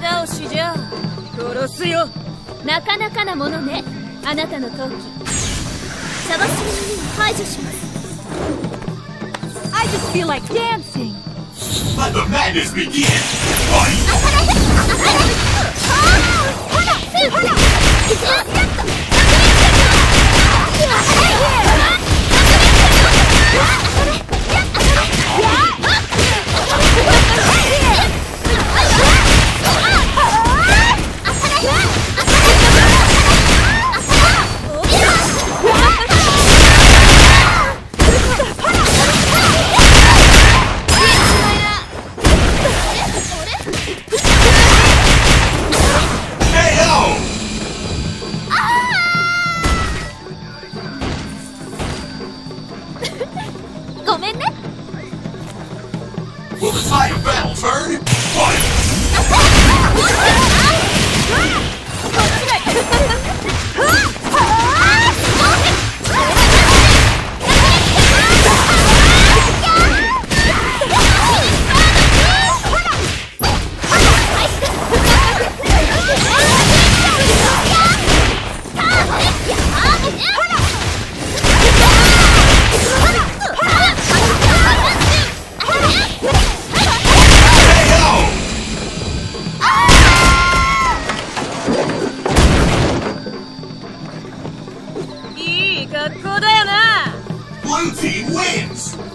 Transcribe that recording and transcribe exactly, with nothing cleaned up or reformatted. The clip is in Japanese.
倒しじゃ殺すよ。なかなかなものね、あなたの闘気。サバスの耳を排除します。 I just feel like dancing. Let the madness begin! Fight! Will the tide of battle turn? Fight! いい格好だよな。 Blue team wins!